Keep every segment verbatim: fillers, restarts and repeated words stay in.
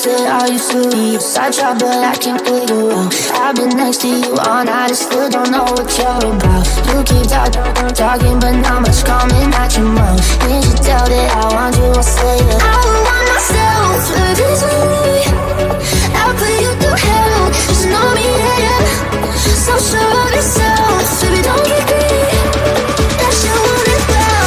said I used to be your side child, but I can't figure out. I've been next to you all night, I still don't know what you're about. You keep talking, talking, but not much coming out your mouth. Can't you tell that I want you? I say that I don't want myself to be easily. I'll put you through hell, just know me, yeah, yeah. So sure of yourself, baby, don't get greedy. That you want it well.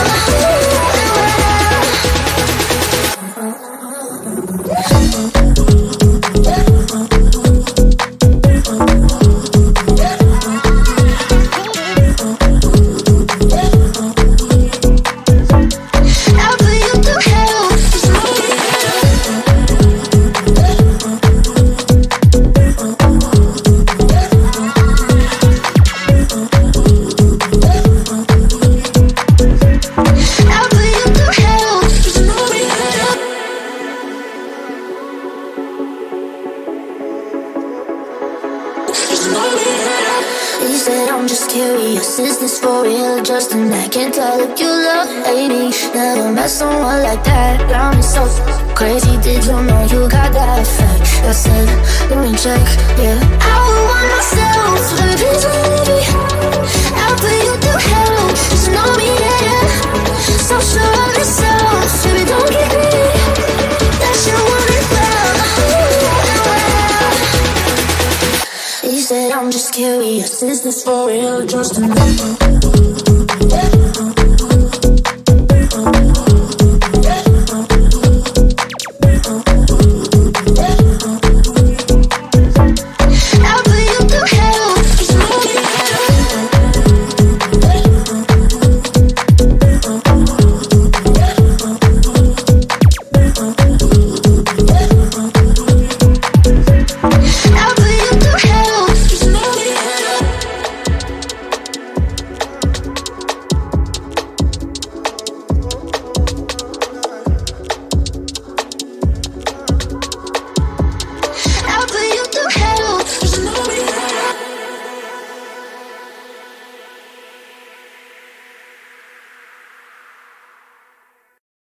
He said I'm just curious, is this for real? Just an I can't tell if you love lady. Never met someone like that, got me so crazy. Did you know you got that effect? I said, let me check, yeah. I would want myself to be please with me. I'll put you through hell, just know me, yeah, yeah. So sure of yourself, baby, don't get greedy. That you want it well. He said I'm just curious, is this for real? Just a